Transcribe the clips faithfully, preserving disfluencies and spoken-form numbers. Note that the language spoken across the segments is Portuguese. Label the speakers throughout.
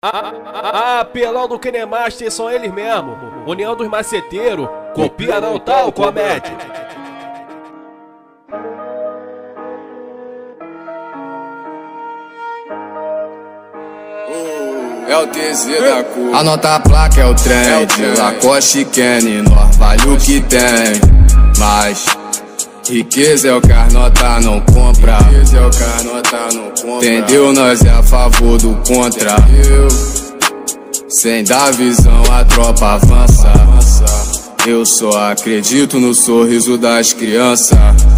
Speaker 1: Ah, apelão do Kinemaster são eles mesmo. União dos maceteiros, copia não tal comédia.
Speaker 2: É o T Z da cor. Anota a placa, é o trend. É Lacoste, Kenny, nós vale o que tem. Mas riqueza é o que as nota não compra. Riqueza é o que as nota não compra. Entendeu? Nós é a favor do contra. Entendeu? Sem dar visão a tropa avança. Eu só acredito no sorriso das crianças.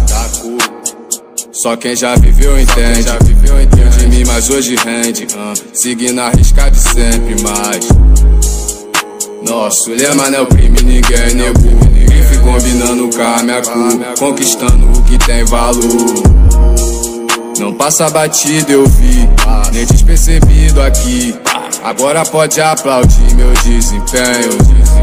Speaker 2: Só quem já viveu entende. Já viveu entende de mim, mas hoje rende. uh, Seguindo a risca de sempre, mas nosso lema não é o crime, ninguém negou. Grife combinando com a minha cor, conquistando o que tem valor. Não passa batido, eu vi, nem despercebido aqui. Agora pode aplaudir meu desempenho.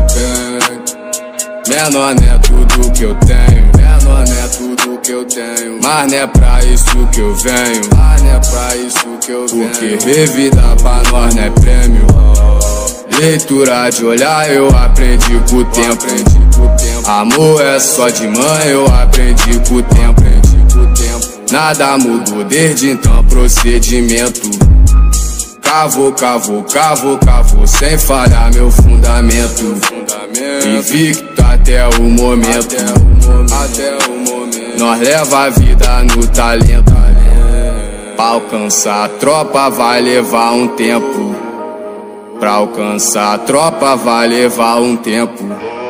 Speaker 2: Menor não é tudo que eu tenho. Menor não é tudo que eu tenho. Mas não é pra isso que eu venho. Mas não é pra isso que eu venho. Porque ver vida pra nós não é prêmio. Leitura de olhar eu aprendi com o tempo. Amor é só de mãe, eu aprendi com o tempo. Nada mudou desde então, procedimento. Cavou, cavou, cavou, cavou, sem falhar meu fundamento. Invicto até o momento. Nós leva a vida no talento. Pra alcançar a tropa vai levar um tempo. Pra alcançar a tropa vai levar um tempo.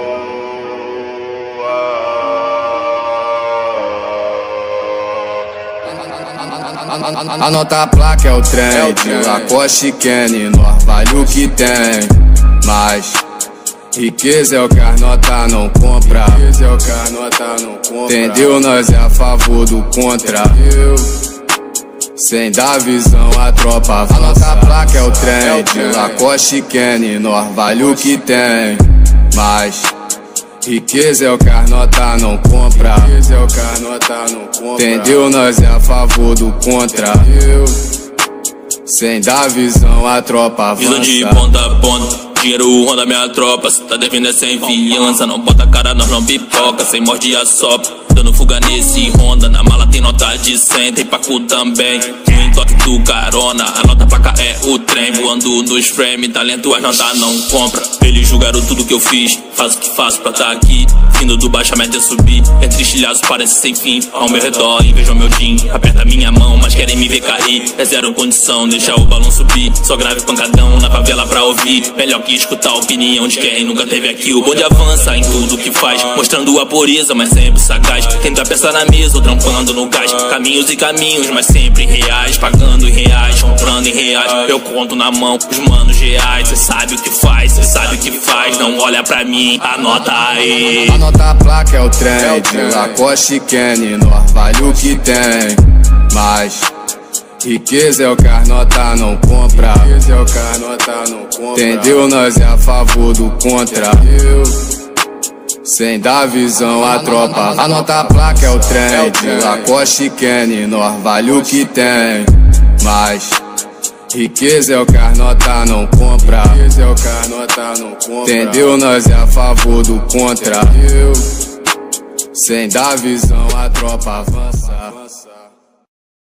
Speaker 2: Anota a placa, é o trend. Lacoste, Kenny, nós vale o que tem. Mas riqueza é o que as nota não compra. Riqueza é o que as nota não compra. Entendeu? Nós é a favor do contra. Sem dar visão a tropa avança. Anota a placa, é o trend. Lacoste, Kenny, nós vale o que tem. Mas riqueza é o que as nota não compra. Riqueza é o que as nota não compra. Entendeu? Nós é a favor do contra. Sem dar visão a tropa avança.
Speaker 3: Visão de ponta a ponta. Dinheiro ronda minha tropa, cê tá devendo é sem fiança. Não bota a cara, nós não pipoca, sem morde e assopra. Dando fuga nesse Honda, na mala tem nota de cem, tem pacu também. No toque do carona, a nota placa é o trem. Voando nos frame, talento as nota não compra. Eles julgaram tudo que eu fiz, faço o que faço pra tá aqui. Vindo do baixamento é subir, entre estilhaços parece sem fim. Ao meu redor invejam meu jean, aperta minha mão, mas querem me ver cair. É zero condição, deixa o balão subir. Só grave pancadão na favela pra ouvir. Melhor que escutar a opinião de quem nunca teve aqui. O bonde avança em tudo que faz, mostrando a pureza, mas sempre sagaz. Tenta pensar na mesa ou trampando no gás. Caminhos e caminhos, mas sempre reais. Pagando em reais, comprando em reais. Eu conto na mão os manos reais. Cê sabe o que faz, cê sabe o que faz. Não olha pra mim, anota aí.
Speaker 2: Anota a placa, é o trend. Lacoste, Kenny, nós vale o que tem. Mas riqueza é o que as nota não compra. Riqueza é o que as nota não compra. Entendeu? Nós é a favor do contra. Sem dar visão a tropa. Anota a placa, é o trend. Lacoste, Kenny, nós vale o que tem. Mas riqueza é o que as nota não compra. Riqueza é o que as nota não compra. Entendeu? Nós é a favor do contra. Sem dar visão a tropa avança.